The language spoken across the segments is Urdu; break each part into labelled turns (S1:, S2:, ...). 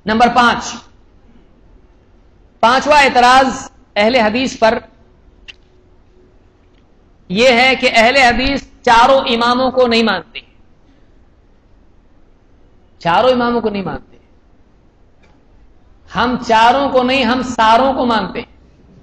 S1: نمبر 5، پانچواں اعتراض اہل حدیث پر یہ ہے کہ اہل حدیث چاروں اماموں کو نہیں مانتے، چاروں اماموں کو نہیں مانتے. ہم چاروں کو نہیں، ہم ساروں کو مانتے ہیں.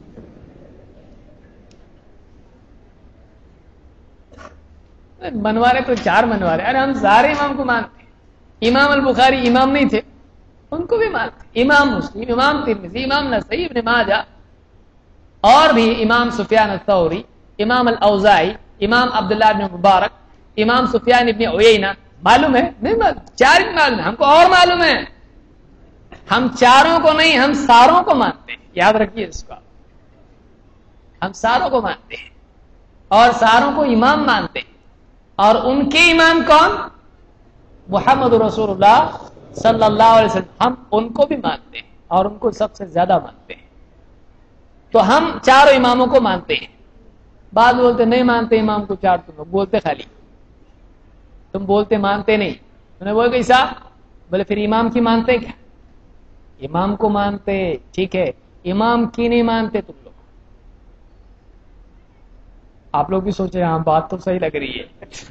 S1: منوارے تو چار منوارے، ارے ہم سارے امام کو مانتے ہیں. امام البخاری امام نہیں تھے، ان کو بھی مانتے. امام مسلم، امام ترمذی، امام نسائی، ابن ماجہ، اور بھی امام سفیان الثوری، امام الاوزاعی، امام عبداللہ بن مبارک، امام سفیان ابن عیینہ. معلوم ہے؟ نہیں معلوم، چار معلوم ہے ہم کو، اور معلوم ہے. ہم چاروں کو نہیں، ہم ساروں کو مانتے ہیں. یاد رکھیے اس کو، ہم ساروں کو مانتے ہیں اور ساروں کو امام مانتے ہیں. اور ان کے امام کون؟ محمد رسول اللہ صلی اللہ علیہ وسلم. ہم ان کو بھی مانتے ہیں اور ان کو سب سے زیادہ مانتے ہیں. تو ہم چاروں اماموں کو مانتے ہیں. بعض بولتے نہیں مانتے امام کو چار، تم لوگ بولتے خالی، تم بولتے مانتے نہیں. انہوں نے بولے کیسا؟ بولے پھر امام کی مانتے کیا؟ امام کو مانتے، ٹھیک ہے، امام کی نہیں مانتے تم لوگ. آپ لوگ بھی سوچے ہاں بات تو صحیح لگ رہی ہے.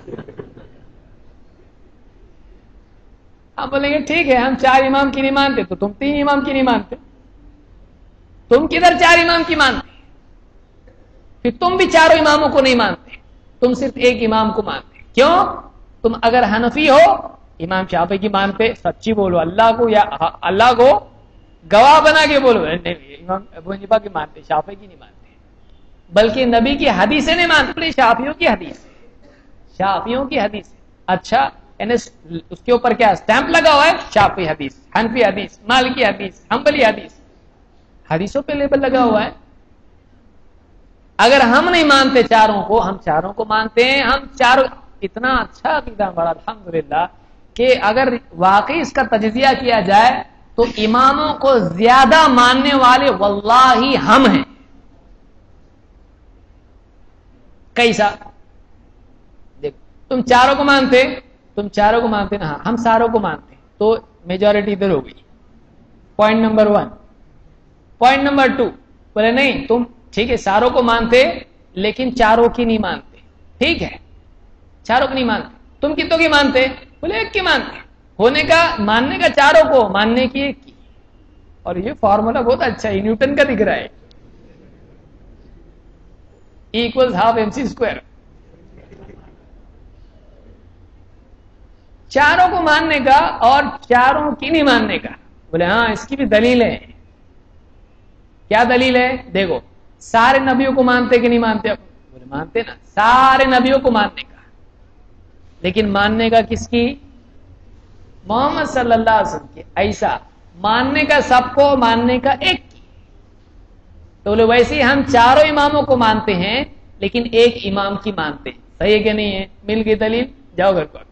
S1: ہم بولیں گے ٹھیک ہے ہم چار امام کی نہیں مانتے، تو تم تین امام کی نہیں مانتے. تم کدھر چار امام کی مانتے؟ پھر تم بھی چاروں اماموں کو نہیں مانتے، تم صرف ایک امام کو مانتے. کیوں؟ تم اگر حنفی ہو امام شافعی کی مانتے، سچی بولو، اللہ کو یا اللہ کو گواہ بنا کے بولو. نہیں، امام ابو حنیفہ کی مانتے، شافعی کی نہیں مانتے، بلکہ نبی کی حدیثیں نہیں مانتے. شافعیوں کی حدیث، شافعیوں کی حدیث. اچھا، یعنی اس کے اوپر کیا اسٹیمپ لگا ہوا ہے؟ شافعی حدیث، حنفی حدیث، مالکی حدیث، حنبلی حدیث. حدیثوں پہ لیبل لگا ہوا ہے. اگر ہم نہیں مانتے چاروں کو، ہم چاروں کو مانتے ہیں. ہم چاروں، اتنا اچھا عقیدہ بڑا الحمدللہ کہ اگر واقعی اس کا تجزیہ کیا جائے تو اماموں کو زیادہ ماننے والے واللہ ہم ہیں. کیسا؟ دیکھ، تم چاروں کو مانتے، تم چاروں کو مانتے نا، ہم ساروں کو مانتے، تو میجورٹی ادھر ہو گئی. Point number 1. پوائنٹ نمبر 2، بولے نہیں تم ٹھیک ہے ساروں کو مانتے لیکن چاروں کی نہیں مانتے. ٹھیک ہے، چاروں کو نہیں مانتے. تم کتوں کی مانتے؟ بولے ایک کی مانتے. ہونے کا، ماننے کا چاروں کو، ماننے کی ایک کی. اور یہ فارمولا بہت اچھا ہے، نیوٹن کا دکھ رہا ہے. E=12 mc². چاروں کو ماننے کا اور چاروں کی نہیں ماننے کا. بولے ہاں اس کی بھی دلیل ہے. کیا دلیل ہے؟ دیکھو، سارے نبیوں کو مانتے کہ نہیں مانتے؟ بولے مانتے نا، سارے نبیوں کو ماننے کا. لیکن ماننے کا کس کی؟ محمد صلی اللہ علیہ وسلم کی. ایسا ماننے کا سب کو، ماننے کا ایک کی. تو بولے ویسے ہی ہم چاروں اماموں کو مانتے ہیں لیکن ایک امام کی مانتے ہیں. صحیح ہے کہ نہیں ہے؟ مل گئی دلیل، جاؤ گھر کو.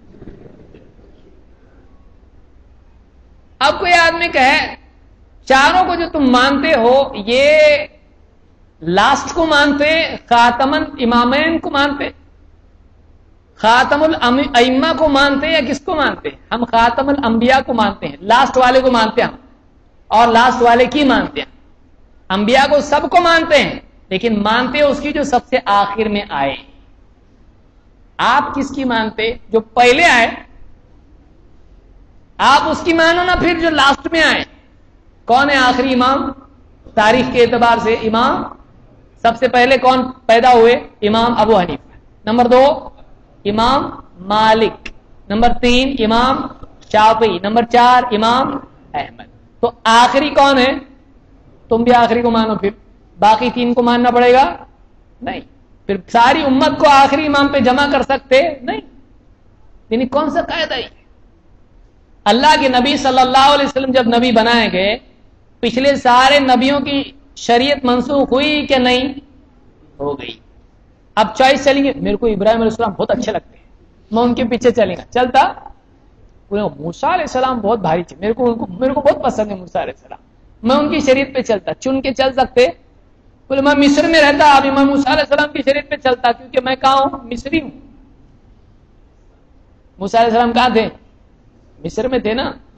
S1: اب کوئی آدمی کہے چاروں کو جو تم مانتے ہو یہ لاسٹ کو مانتے، خاتم الامامین کو مانتے، خاتم الائمہ کو مانتے، یا کس کو مانتے؟ ہم خاتم الانبیاء کو مانتے ہیں، لاسٹ والے کو مانتے ہیں ہم، اور لاسٹ والے کی مانتے ہیں. انبیاء کو سب کو مانتے ہیں لیکن مانتے اس کی جو سب سے آخر میں آئے. آپ کس کی مانتے؟ جو پہلے آئے. آپ اس کی مانو نا پھر جو لاسٹ میں آئے. کون ہے آخری امام تاریخ کے اعتبار سے؟ امام سب سے پہلے کون پیدا ہوئے؟ امام ابو حنیفہ. نمبر 2 امام مالک. نمبر 3 امام شافعی. نمبر 4 امام احمد. تو آخری کون ہے؟ تم بھی آخری کو مانو، پھر باقی 3 کو ماننا پڑے گا؟ نہیں. پھر ساری امت کو آخری امام پہ جمع کر سکتے نہیں. یعنی کون سا قاعدہ ہے؟ اللہ کے نبی صلی اللہ علیہ وسلم جب نبی بنائے گئے، پچھلے سارے نبیوں کی شریعت منسوخ ہوئی کہ نہیں؟ ہو گئی. اب چوائس چلیں گے، میرے کو ابراہیم علیہ السلام بہت اچھے لگتے ہیں، میں ان کے پیچھے چلیں گا. چلتا موسیٰ علیہ السلام بہت بھاری تھے، میرے کو بہت پسند ہے موسیٰ علیہ السلام، میں ان کی شریعت پہ چلتا. چن کے چل سکتے؟ بولے میں مصر میں رہتا، ابھی میں موسیٰ علیہ السلام کی شریعت پہ چلتا، کیونکہ میں کہاں ہوں؟ مصری ہوں. موسیٰ علیہ السلام کہاں تھے؟ مصر میں تھے نا.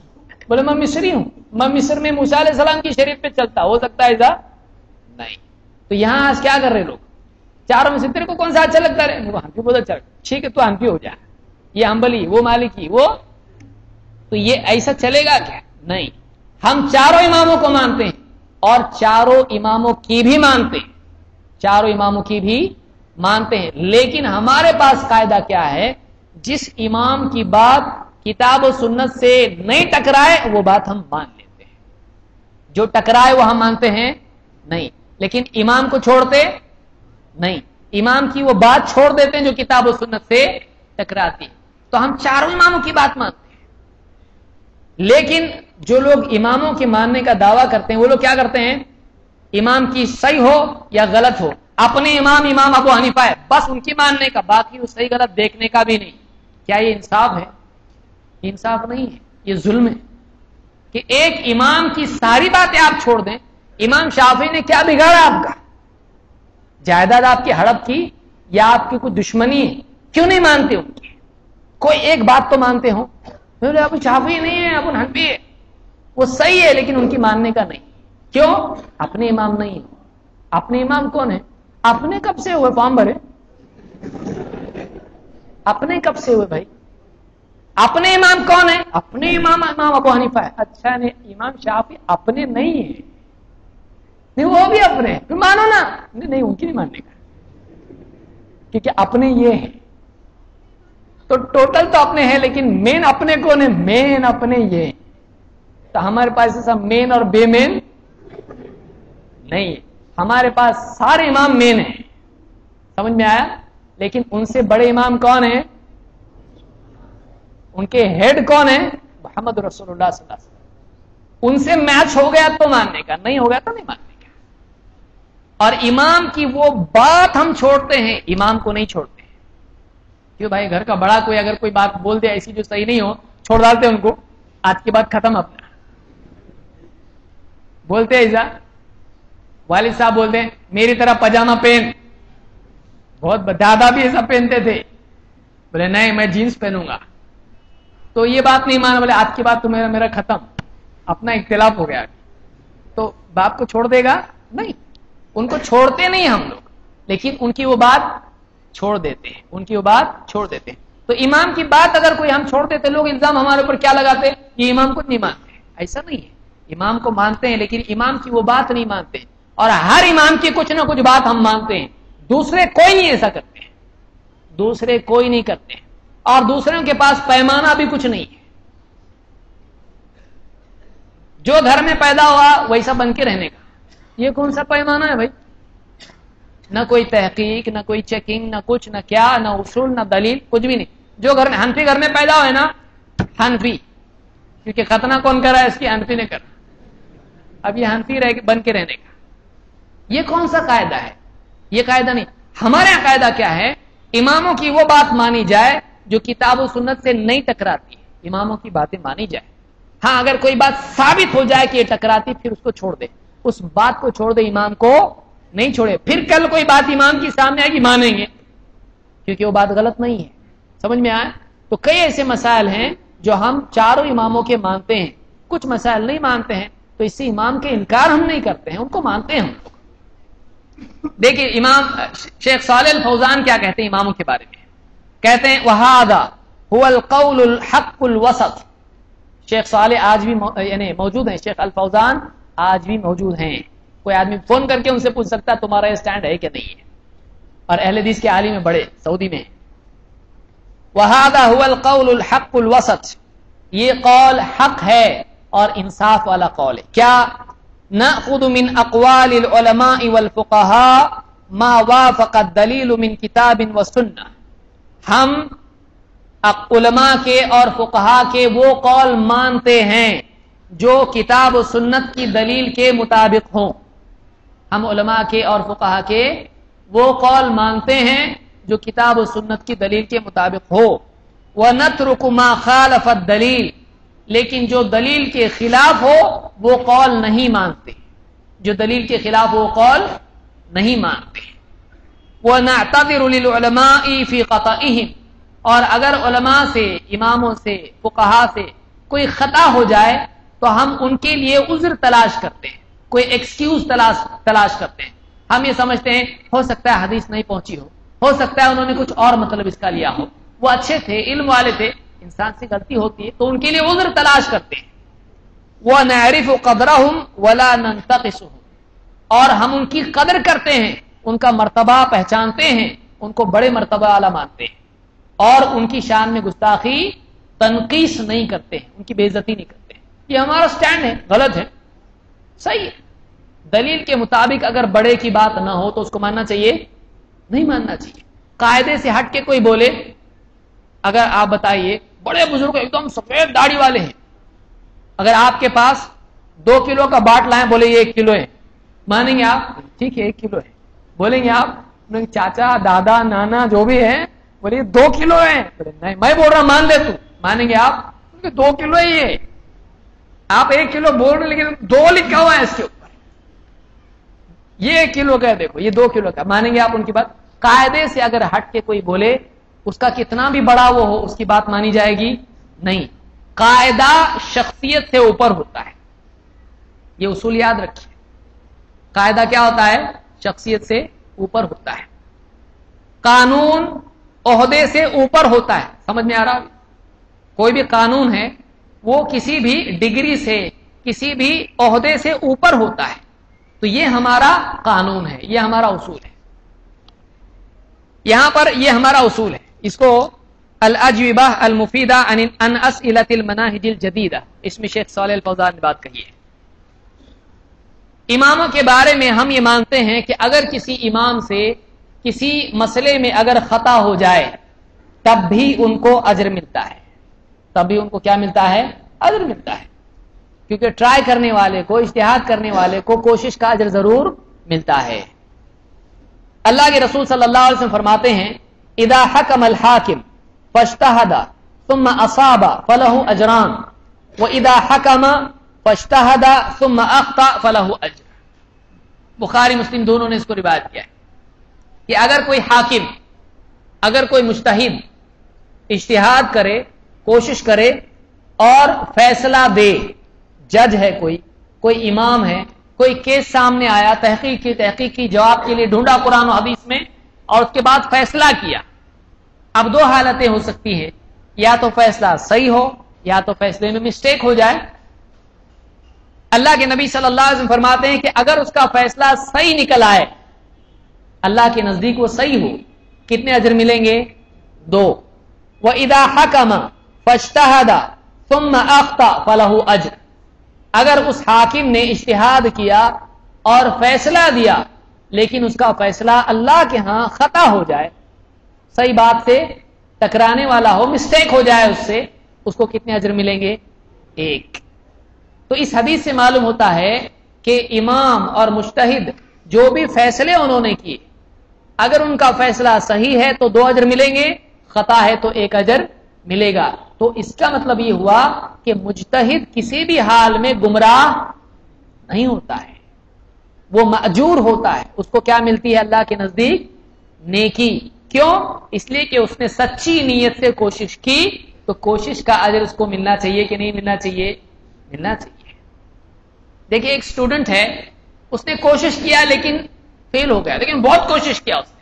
S1: بولے میں مصری ہوں، میں مصر میں موسیٰ علیہ السلام کی شریعت پہ چلتا، ہو سکتا ہے ایسا نہیں. تو یہاں آج کیا کر رہے لوگ؟ چاروں میں سے تیرے کو کون سا اچھا لگتا ہے؟ وہ حنفی بہت اچھا لگتا ہے، ٹھیک ہے تو حنفی ہو جائے، یہ حنبلی، وہ مالکی، وہ. تو یہ ایسا چلے گا کیا؟ نہیں. ہم چاروں اماموں کو مانتے ہیں اور چاروں اماموں کی بھی مانتے ہیں، چاروں اماموں کی بھی مانتے ہیں، لیکن ہمارے پاس قاعدہ کیا ہے؟ جس امام کی بات کتاب و سنت سے نہیں ٹکرائے وہ بات ہم مان لیتے ہیں، جو ٹکرائے وہ ہم مانتے ہیں نہیں. لیکن امام کو چھوڑتے نہیں، امام کی وہ بات چھوڑ دیتے ہیں جو کتاب و سنت سے ٹکراتی ہے. تو ہم چاروں اماموں کی بات مانتے ہیں. لیکن جو لوگ اماموں کے ماننے کا دعویٰ کرتے ہیں وہ لوگ کیا کرتے ہیں؟ امام کی صحیح ہو یا غلط ہو، اپنے امام ابو حنیفہ ہے بس ان کی ماننے کا، باقی وہ صحیح غلط دیکھنے کا بھی نہیں. کیا یہ انصاف ہے؟ انصاف نہیں ہے، یہ ظلم ہے کہ ایک امام کی ساری باتیں آپ چھوڑ دیں. امام شافعی نے کیا بگاڑا آپ کا؟ جائیداد آپ کی ہڑپ کی یا آپ کی کوئی دشمنی ہے؟ کیوں نہیں مانتے ان کی؟ کوئی ایک بات تو مانتے ہوں. ابو شافعی نہیں ہے، ابو حنفی ہے، وہ صحیح ہے لیکن ان کی ماننے کا نہیں. کیوں؟ اپنے امام نہیں ہو. اپنے امام کون ہے؟ اپنے کب سے ہوئے؟ فارم بھرے. اپنے کب سے ہوئے بھائی؟ اپنے امام کون ہے؟ اپنے امام ابو حنیفہ ہے. اچھا نہیں، امام شافعی اپنے نہیں ہے؟ نہیں وہ بھی اپنے، تو مانو نا. نہیں ان کی نہیں ماننے کا، کیونکہ اپنے یہ ہے. تو ٹوٹل تو اپنے ہیں لیکن مین اپنے کون ہے؟ مین اپنے یہ. تو ہمارے پاس ایسا مین اور بے مین نہیں ہے، ہمارے پاس سارے امام مین ہیں. سمجھ میں آیا؟ لیکن ان سے بڑے امام کون ہیں؟ ان کے ہیڈ کون ہیں؟ محمد رسول اللہ صلی اللہ علیہ وسلم. ان سے میچ ہو گیا تو ماننے کا، نہیں ہو گیا تو نہیں ماننے کا. اور امام کی وہ بات ہم چھوڑتے ہیں، امام کو نہیں چھوڑتے ہیں. کیوں بھائی؟ گھر کا بڑا کوئی اگر کوئی بات بول دے ایسی جو صحیح نہیں ہو، چھوڑ ڈالتے ان کو، آج کی بات ختم. اپنا بولتے ایسا، والد صاحب بولتے ہیں میری طرح پاجامہ پہن. بہت دادا بھی ایسا پہنتے تھے، بولے نہیں میں جینس پہنوں گا. تو یہ بات نہیں مانا، بولے آج کی بات تو میرا ختم، اپنا اختلاف ہو گیا. تو باپ کو چھوڑ دے گا؟ نہیں، ان کو چھوڑتے نہیں ہم لوگ، لیکن ان کی وہ بات چھوڑ دیتے ہیں، ان کی وہ بات چھوڑ دیتے ہیں. تو امام کی بات اگر کوئی ہم چھوڑ دیتے، لوگ الزام ہمارے اوپر کیا لگاتے؟ یہ امام کو نہیں مانتے. ایسا نہیں ہے، امام کو مانتے ہیں لیکن امام کی وہ بات نہیں مانتے. اور ہر امام کی کچھ نہ کچھ بات ہم مانتے ہیں. دوسرے کوئی نہیں ایسا کرتے ہیں، دوسرے کوئی نہیں کرتے ہیں. اور دوسروں کے پاس پیمانہ بھی کچھ نہیں ہے. جو گھر میں پیدا ہوا ویسا بن کے رہنے کا، یہ کون سا پیمانہ ہے بھائی؟ نہ کوئی تحقیق، نہ کوئی چیکنگ، نہ کچھ، نہ کیا، نہ اصول، نہ دلیل، کچھ بھی نہیں. جو گھر میں حنفی گھر میں پیدا ہوئے نا، حنفی، کیونکہ ختنہ کون کرا ہے؟ اس کی حنفی نے کرا. اب یہ حنفی بن کے رہنے کا، یہ کون سا قاعدہ ہے؟ یہ قاعدہ نہیں. ہمارے یہاں قاعدہ کیا ہے؟ اماموں کی وہ بات مانی جائے جو کتاب و سنت سے نہیں ٹکراتی ہے، اماموں کی باتیں مانی جائے. ہاں اگر کوئی بات ثابت ہو جائے کہ یہ ٹکراتی، پھر اس کو چھوڑ دے، اس بات کو چھوڑ دے، امام کو نہیں چھوڑے. پھر کل کوئی بات امام کی سامنے آئے گی، مانیں گے کیونکہ وہ بات غلط نہیں ہے. سمجھ میں آئے؟ تو کئی ایسے مسائل ہیں جو ہم چاروں اماموں کے مانتے ہیں، کچھ مسائل نہیں مانتے ہیں. تو اس سے امام کے انکار ہم نہیں کرتے ہیں، ان کو مانتے ہیں ہم لوگ. دیکھیے امام شیخ صالح الفوزان کیا کہتے ہیں اماموں کے بارے میں؟ کہتے ہیں وَهَذَا هُوَ الْقَوْلُ الْحَقُّ الْوَسَطُ. شیخ صالح آج بھی یعنی موجود ہیں، شیخ الفوزان آج بھی موجود ہیں. کوئی آدمی فون کر کے ان سے پوچھ سکتا ہے تمہارا یہ سٹینڈ ہے کہ نہیں ہے. اور اہل حدیث کے عالم میں بڑے سعودی میں. وَهَذَا هُوَ الْقَوْلُ الْحَقُّ الْوَسَطُ، یہ قول حق ہے اور انصاف والا قول ہے. کیا؟ نأخذ من اقوال العلماء والفقهاء ما وافق الدلیل من کتاب وسنہ. ہم علماء کے اور فقہا کے وہ قول مانتے ہیں جو کتاب و سنت کی دلیل کے مطابق ہوں. ہم علماء کے اور فقہا کے وہ قول مانتے ہیں جو کتاب و سنت کی دلیل کے مطابق ہو. وَنَتْرُكُ مَا خَالَفَ الدَّلِيلِ، لیکن جو دلیل کے خلاف ہو وہ قول نہیں مانتے، جو دلیل کے خلاف وہ قول نہیں مانتے. وَنَعْتَذِرُ لِلْعُلَمَاءِ فِي خَطَئِهِمْ، اور اگر علماء سے، اماموں سے، فقہا سے کوئی خطا ہو جائے تو ہم ان کے لیے عذر تلاش کرتے ہیں، کوئی ایکسکیوز تلاش کرتے ہیں. ہم یہ سمجھتے ہیں ہو سکتا ہے حدیث نہیں پہنچی ہو سکتا ہے انہوں نے کچھ اور مطلب اس کا لیا ہو، وہ اچھے تھے، علم والے تھے، انسان سے غلطی ہوتی ہے تو ان کے لیے عذر تلاش کرتے ہیں. وَنَعْرِفُ قَدْرَهُمْ وَلَا نَنْتَقِصُهُمْ، اور ہم ان کی قدر کرتے ہیں، ان کا مرتبہ پہچانتے ہیں، ان کو بڑے مرتبہ والا مانتے ہیں، اور ان کی شان میں گستاخی تنقیص نہیں کرتے ہیں، ان کی بے عزتی نہیں کرتے ہیں. یہ ہمارا سٹینڈ ہے، غلط ہے، صحیح ہے. دلیل کے مطابق اگر بڑے کی بات نہ ہو تو اس کو ماننا چاہیے؟ نہیں ماننا چاہیے. قاعدے سے ہٹ کے کوئی بولے، اگر آپ بتائیے بڑے بزرگ ایک دم سفید داڑھی والے ہیں، اگر آپ کے پاس 2 کلو کا باٹ لائیں، بولے یہ 1 کلو ہے، مانیں گے آپ؟ ٹھیک ہے 1 کلو ہے. بولیں گے آپ چاچا دادا نانا جو بھی ہے بولے 2 کلو ہے، نہیں میں بول رہا مان لے تو، مانیں گے آپ؟ 2 کلو ہی ہے. آپ 1 کلو بول رہے لیکن 2 لکھا ہوا ہے اس کے اوپر، یہ 1 کلو کا ہے، دیکھو یہ 2 کلو کا. مانیں گے آپ ان کی بات؟ قاعدے سے اگر ہٹ کے کوئی بولے، اس کا کتنا بھی بڑا وہ ہو، اس کی بات مانی جائے گی نہیں. قاعدہ شخصیت سے اوپر ہوتا ہے، یہ اصول یاد رکھیے. قاعدہ کیا ہوتا ہے؟ شخصیت سے اوپر ہوتا ہے. قانون عہدے سے اوپر ہوتا ہے. سمجھ میں آ رہا؟ کوئی بھی قانون ہے وہ کسی بھی ڈگری سے، کسی بھی عہدے سے اوپر ہوتا ہے. تو یہ ہمارا قانون ہے، یہ ہمارا اصول ہے. یہاں پر یہ ہمارا اصول ہے. اس کو الاجوبہ المفیدہ عن اسئلۃ المناہج الجدیدہ، اس میں شیخ صالح الفوزان نے بات کہی ہے. اماموں کے بارے میں ہم یہ مانتے ہیں کہ اگر کسی امام سے کسی مسئلے میں اگر خطا ہو جائے تب بھی ان کو اجر ملتا ہے، تب بھی ان کو کیا ملتا ہے؟ اجر ملتا ہے. کیونکہ ٹرائی کرنے والے کو، اجتہاد کرنے والے کو کوشش کا اجر ضرور ملتا ہے. اللہ کے رسول صلی اللہ علیہ وسلم فرماتے ہیں اذا حکم الحاکم فاجتہد ثم اصاب فلہ اجران واذا حکم فاجتہد ثم اخطأ فلہ اجر. بخاری مسلم دونوں نے اس کو روایت کیا ہے کہ اگر کوئی حاکم، اگر کوئی مجتہد اجتہاد کرے، کوشش کرے اور فیصلہ دے، جج ہے کوئی امام ہے، کوئی کیس سامنے آیا، تحقیق کی جواب کے لیے ڈھونڈا قرآن و حدیث میں اور اس کے بعد فیصلہ کیا. اب 2 حالتیں ہو سکتی ہیں، یا تو فیصلہ صحیح ہو یا تو فیصلے میں مسٹیک ہو جائے. اللہ کے نبی صلی اللہ علیہ وسلم فرماتے ہیں کہ اگر اس کا فیصلہ صحیح نکل آئے، اللہ کے نزدیک وہ صحیح ہو، کتنے اجر ملیں گے؟ 2. وَإِذَا حَكَمَ فَاجْتَهَدَ ثُمَّ أَخْطَأَ فَلَهُ أَجْرٌ. اگر اس حاکم نے اجتہاد کیا اور فیصلہ دیا لیکن اس کا فیصلہ اللہ کے ہاں خطا ہو جائے، صحیح بات سے ٹکرانے والا ہو، مسٹیک ہو جائے اس سے، اس کو کتنے اجر ملیں گے؟ 1. تو اس حدیث سے معلوم ہوتا ہے کہ امام اور مجتہد جو بھی فیصلے انہوں نے کیے، اگر ان کا فیصلہ صحیح ہے تو 2 اجر ملیں گے، خطا ہے تو 1 اجر ملے گا. تو اس کا مطلب یہ ہوا کہ مجتہد کسی بھی حال میں گمراہ نہیں ہوتا ہے، وہ مأجور ہوتا ہے. اس کو کیا ملتی ہے اللہ کے نزدیک؟ نیکی. کیوں؟ اس لیے کہ اس نے سچی نیت سے کوشش کی، تو کوشش کا اجر اس کو ملنا چاہیے کہ نہیں ملنا چاہیے؟ ملنا چاہیے. دیکھیں ایک اسٹوڈنٹ ہے، اس نے کوشش کیا لیکن فیل ہو گیا، لیکن بہت کوشش کیا، اس نے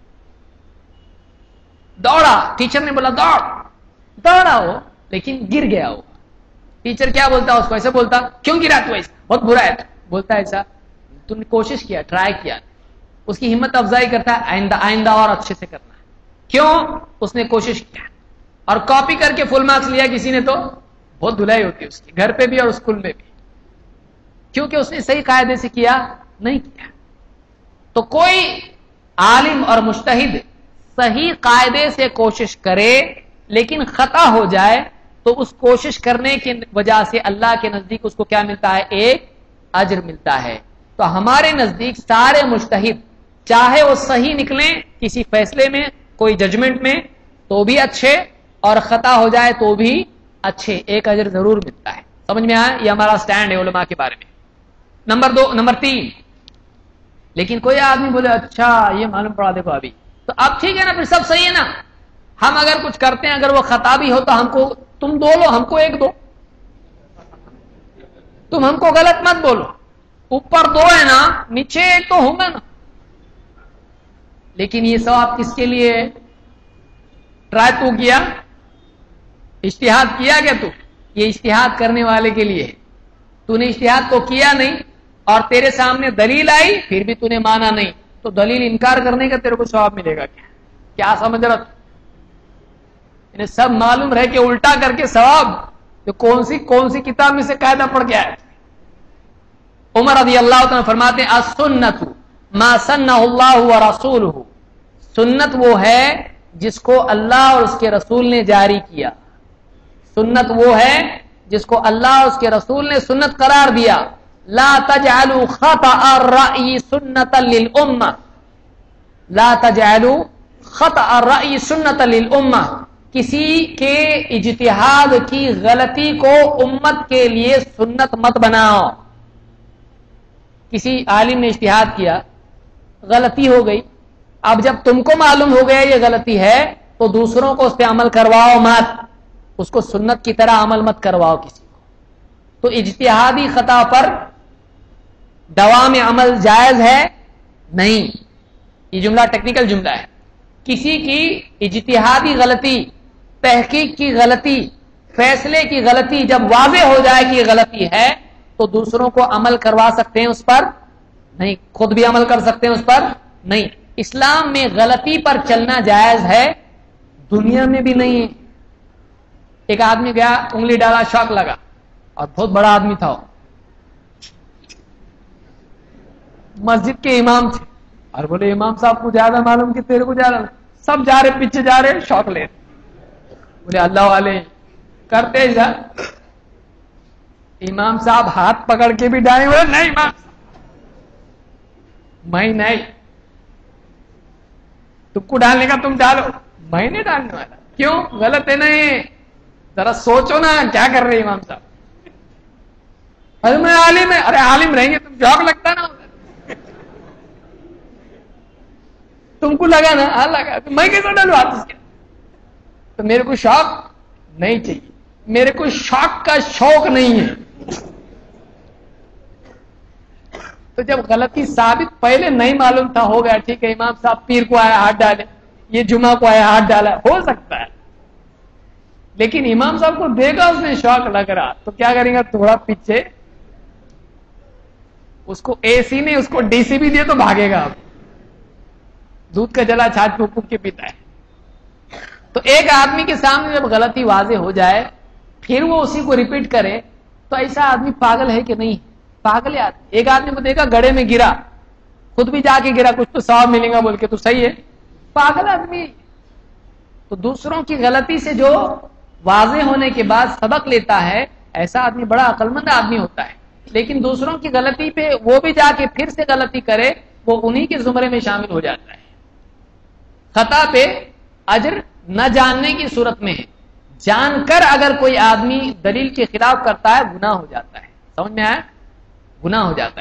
S1: دوڑا، ٹیچر نے بولا دوڑا ہو، لیکن گر گیا ہو. ٹیچر کیا بولتا اس کو؟ ایسا بولتا کیوں گرا تو؟ ایسا بہت برا ہے. بولتا ایسا تم نے کوشش کیا، ٹرائی کیا، اس کی ہمت افزائی کرتا ہے آئندہ اور اچھے سے کرنا. کیوں؟ اس نے کوشش کیا اور کاپی کر کے فل مارکس لیا. کسی نے تو بہت دھلائی ہوتی ہے اس کی، گھر پہ بھی اور اسکول میں بھی، کیونکہ اس نے صحیح قاعدے سے کیا نہیں کیا. تو کوئی عالم اور مجتہد صحیح قاعدے سے کوشش کرے لیکن خطا ہو جائے تو اس کوشش کرنے کی وجہ سے اللہ کے نزدیک اس کو کیا ملتا ہے؟ 1 اجر ملتا ہے. تو ہمارے نزدیک سارے مجتہد چاہے وہ صحیح نکلیں کسی فیصلے میں، کوئی ججمنٹ میں، تو بھی اچھے، اور خطا ہو جائے تو بھی اچھے، 1 اجر ضرور ملتا ہے. سمجھ میں آیا؟ یہ ہمارا سٹینڈ ہے علماء کے بارے میں. نمبر 3، لیکن کوئی آدمی بولے اچھا یہ معلوم پڑا دیکھو ابھی، تو اب ٹھیک ہے نا، پھر سب صحیح ہے نا. ہم اگر کچھ کرتے ہیں اگر وہ خطا بھی ہو تو ہم کو تم 2 لو، ہم کو 1 دو. تم ہم کو غلط مت بولو، اوپر دو ہے نا، نیچے ایک تو ہوں گا نا. لیکن یہ ثواب کس کے لیے ہے؟ ٹرائی تو کیا، اجتہاد کیا کیا تو؟ یہ اجتہاد کرنے والے کے لیے ہے. تو نے اجتہاد تو کیا نہیں اور تیرے سامنے دلیل آئی پھر بھی تو نے مانا نہیں، تو دلیل انکار کرنے کا تیرے کو ثواب ملے گا کیا سمجھ رہا؟ انہیں سب معلوم رہے کہ الٹا کر کے ثواب تو کون سی کتاب میں سے قاعدہ پڑھ کے آئے. عمر رضی اللہ عنہ فرماتے ہیں السنت ما سنہ اللہ ورسولہ، سنت وہ ہے جس کو اللہ اور اس کے رسول نے جاری کیا. سنت وہ ہے جس کو اللہ اور اس کے رسول نے سنت قرار دیا. لا تجعلوا خطأ الرأی سنتا للامہ، لا تجعلوا خطأ الرأی سنتا للامہ، کسی کے اجتہاد کی غلطی کو امت کے لیے سنت مت بناؤ. کسی عالم نے اجتہاد کیا، غلطی ہو گئی، اب جب تم کو معلوم ہو گیا یہ غلطی ہے تو دوسروں کو اس پہ عمل کرواؤ مت، اس کو سنت کی طرح عمل مت کرواؤ کسی کو. تو اجتہادی خطا پر دوام عمل جائز ہے نہیں. یہ جملہ ٹیکنیکل جملہ ہے. کسی کی اجتہادی غلطی، تحقیق کی غلطی، فیصلے کی غلطی جب واضح ہو جائے کہ یہ غلطی ہے تو دوسروں کو عمل کروا سکتے ہیں اس پر نہیں، خود بھی عمل کر سکتے ہیں اس پر نہیں. اسلام میں غلطی پر چلنا جائز ہے، دنیا میں بھی نہیں ہے. ایک آدمی گیا، انگلی ڈالا، شوق لگا اور بہت بڑا آدمی تھا، مسجد کے امام تھے اور بولے امام صاحب کو زیادہ معلوم کہ تیرے کو زیادہ، سب جا رہے پیچھے جا رہے شوق لے. بولے اللہ والے کرتے جا. امام صاحب ہاتھ پکڑ کے بھی ڈالے، بولے نہیں امام میں نہیں، تم کو ڈالنے کا تم ڈالو، میں نہیں ڈالنے والا. کیوں؟ غلط ہے نہیں، ذرا سوچو نا کیا کر رہے امام صاحب. ارے میں عالم ہے، ارے عالم رہیں گے تم، شوق لگتا نا تم کو لگا نا، ہاں لگا، تو میں کیسے ڈالوں ہاتھ اس کے؟ تو میرے کو شوق نہیں چاہیے، میرے کو شوق کا شوق نہیں ہے. تو جب غلطی ثابت پہلے نہیں معلوم تھا، ہو گیا ٹھیک ہے، امام صاحب پیر کو آیا ہاتھ ڈالے، یہ جمعہ کو آیا ہاتھ ڈالا، ہو سکتا ہے. لیکن امام صاحب کو دیکھا اس نے شوق لگ رہا تو کیا کریں گا؟ تھوڑا پیچھے، اس کو اے سی نہیں اس کو ڈی سی بھی دے تو بھاگے گا. دودھ کا جلا چھاچ پھونک پھونک کے پیتا ہے. تو ایک آدمی کے سامنے جب غلطی واضح ہو جائے پھر وہ اسی کو ریپیٹ کرے تو ایسا آدمی پاگل ہے کہ نہیں؟ پاگل ہے آدمی. ایک آدمی کو دیکھا گڑھے میں گرا، خود بھی جا کے گرا، کچھ تو ثواب ملے گا بول کے، تو صحیح ہے، پاگل آدمی. تو دوسروں کی غلطی سے جو واضح ہونے کے بعد سبق لیتا ہے ایسا آدمی بڑا عقل مند آدمی ہوتا ہے. لیکن دوسروں کی غلطی پہ وہ بھی جا کے پھر سے غلطی کرے، وہ انہی کے زمرے میں شامل ہو جاتا ہے. خطا پہ اجر نہ جاننے کی صورت میں ہے، جان کر اگر کوئی آدمی دلیل کے خلاف کرتا ہے گناہ ہو جاتا ہے. سمجھ میں آیا؟ گناہ ہو جاتا ہے.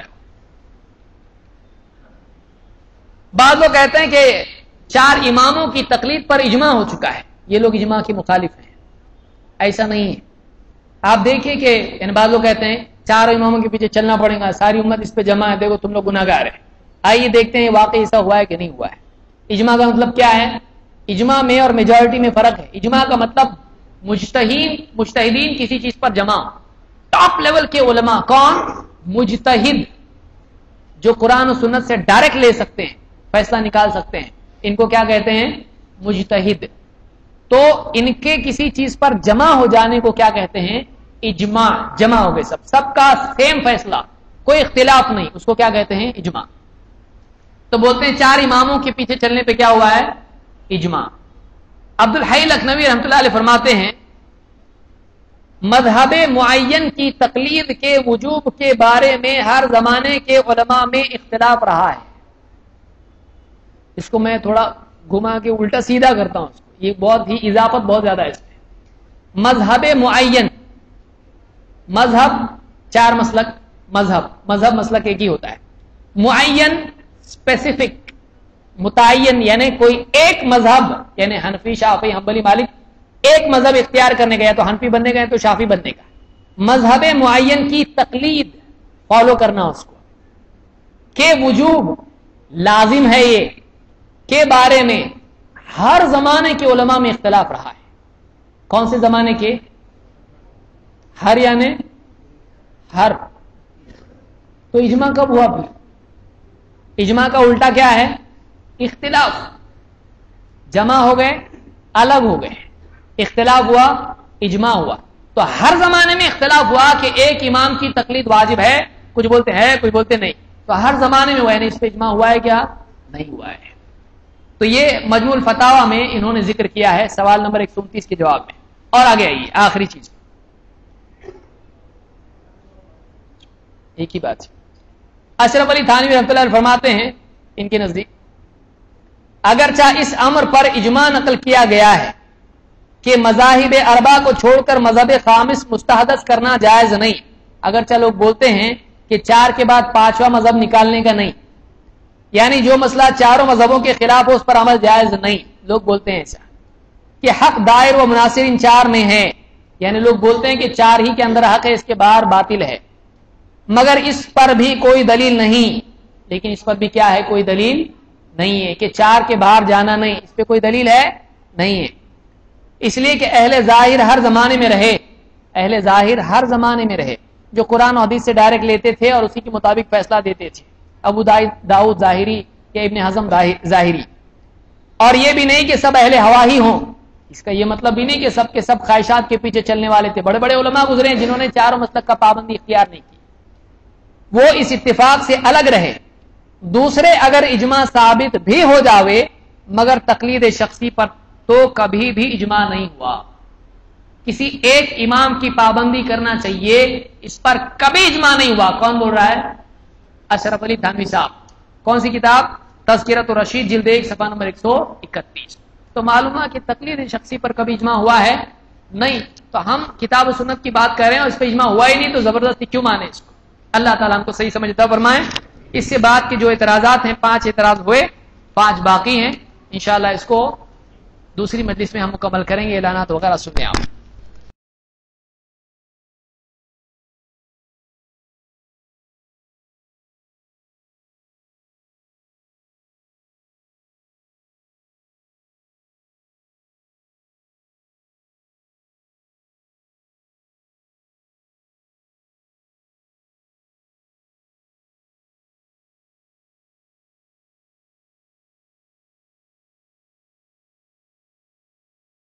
S1: بعض لوگ کہتے ہیں کہ 4 اماموں کی تقلید پر اجماع ہو چکا ہے، یہ لوگ اجماع کے مخالف ہیں. ایسا نہیں ہے. آپ دیکھیں کہ یعنی بعض لوگ کہتے ہیں 4 اماموں کے پیچھے چلنا پڑے گا، ساری امت اس پہ جمع ہے، دیکھو تم لوگ گناہ گار ہیں. آئیے دیکھتے ہیں واقعی ایسا ہوا ہے کہ نہیں ہوا ہے. اجماع کا مطلب کیا ہے؟ اجماع میں اور میجورٹی میں فرق ہے. اجماع کا مطلب مجتہدین کسی چیز پر جمع، ٹاپ لیول کے علماء. کون؟ مجتہد، جو قرآن و سنت سے ڈائریکٹ لے سکتے ہیں، فیصلہ نکال سکتے ہیں، ان کو کیا کہتے ہیں؟ مجتہد. تو ان کے کسی چیز پر جمع ہو جانے کو کیا کہتے ہیں؟ اجماع. جمع ہو گئے سب کا سیم فیصلہ، کوئی اختلاف نہیں، اس کو کیا کہتے ہیں؟ اجماع. تو بولتے ہیں 4 اماموں کے پیچھے چلنے پہ کیا ہوا ہے؟ اجماع. عبد الحی لکھنوی رحمۃ اللہ علیہ فرماتے ہیں مذہب معین کی تقلید کے وجوب کے بارے میں ہر زمانے کے علماء میں اختلاف رہا ہے. اس کو میں تھوڑا گھما کے الٹا سیدھا کرتا ہوں، یہ بہت ہی اضافت بہت زیادہ ہے اس میں. مذہب معین، مذہب 4 مسلک، مذہب مسلک ایک ہی ہوتا ہے. معین اسپیسیفک، متعین یعنی کوئی ایک مذہب، یعنی حنفی، شافعی، حنبلی، مالک ایک مذہب اختیار کرنے گیا تو حنفی بننے گئے تو شافعی بننے کا. مذہب معین کی تقلید فالو کرنا اس کو کہ وجوب لازم ہے یہ کے بارے میں ہر زمانے کے علماء میں اختلاف رہا ہے. کون سے زمانے کے؟ ہر یعنی ہر. تو اجماع کب ہوا پھر؟ اجماع کا الٹا کیا ہے؟ اختلاف. جمع ہو گئے الگ ہو گئے، اختلاف ہوا اجماع ہوا. تو ہر زمانے میں اختلاف ہوا کہ ایک امام کی تقلید واجب ہے، کچھ بولتے ہیں کچھ بولتے نہیں. تو ہر زمانے میں وہ یعنی اس پہ اجماع ہوا ہے کیا؟ نہیں ہوا ہے. تو یہ مجموع الفتاوی میں انہوں نے ذکر کیا ہے سوال نمبر 129 کے جواب میں. اور آگے آئیے آخری چیز، ایک ہی بات. اشرف علی تھانوی رحمۃ اللہ فرماتے ہیں ان کے نزدیک اگرچہ اس امر پر اجماع نقل کیا گیا ہے کہ مذاہب اربعہ کو چھوڑ کر مذہب خامس مستحدث کرنا جائز نہیں. اگرچہ لوگ بولتے ہیں کہ 4 کے بعد 5واں مذہب نکالنے کا نہیں، یعنی جو مسئلہ چاروں مذہبوں کے خلاف ہو اس پر عمل جائز نہیں. لوگ بولتے ہیں ایسا کہ حق دائر و مناصر ان 4 میں ہے، یعنی لوگ بولتے ہیں کہ 4 ہی کے اندر حق ہے، اس کے باہر باطل ہے. مگر اس پر بھی کوئی دلیل نہیں. لیکن اس پر بھی کیا ہے؟ کوئی دلیل نہیں ہے کہ 4 کے باہر جانا نہیں، اس پہ کوئی دلیل ہے نہیں ہے. اس لیے کہ اہل ظاہر ہر زمانے میں رہے، اہل ظاہر ہر زمانے میں رہے جو قرآن و حدیث سے ڈائریکٹ لیتے تھے اور اسی کے مطابق فیصلہ دیتے تھے. ابو داؤد ظاہری یا ابن حزم ظاہری. اور یہ بھی نہیں کہ سب اہل ہوا ہی ہوں، اس کا یہ مطلب بھی نہیں کہ سب کے سب خواہشات کے پیچھے چلنے والے تھے. بڑے بڑے علماء گزرے ہیں جنہوں نے چاروں مسلک کا پابندی اختیار نہیں کی، وہ اس اتفاق سے الگ رہے. دوسرے اگر اجماع ثابت بھی ہو جاوے مگر تقلید شخصی پر تو کبھی بھی اجماع نہیں ہوا. کسی ایک امام کی پابندی کرنا چاہیے، اس پر کبھی اجماع نہیں ہوا. کون بول رہا ہے؟ اشرف علی تھانوی صاحب. کون سی کتاب؟ تذکرۃ الرشید جلد 1 صفحہ نمبر 131. تو معلوم ہے کہ تقلید شخصی پر کبھی اجماع ہوا ہے نہیں. تو ہم کتاب و سنت کی بات کر رہے ہیں اور اس پہ اجماع ہوا ہی نہیں، تو زبردستی کیوں مانے اس کو؟ اللہ تعالیٰ ہم کو صحیح سمجھتا فرمائے. اس سے بعد کے جو اعتراضات ہیں 5 اعتراض ہوئے، 5 باقی ہیں. انشاءاللہ اس کو دوسری مجلس میں ہم مکمل کریں گے. اعلانات وغیرہ سنیں آپ.